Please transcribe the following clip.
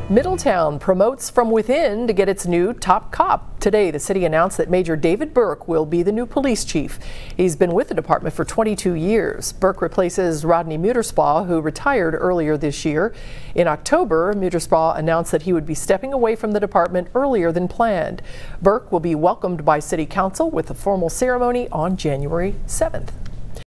Middletown promotes from within to get its new top cop. Today, the city announced that Major David Birk will be the new police chief. He's been with the department for 22 years. Birk replaces Rodney Muterpsaw, who retired earlier this year. In October, Muterpsaw announced that he would be stepping away from the department earlier than planned. Birk will be welcomed by City Council with a formal ceremony on January 7th.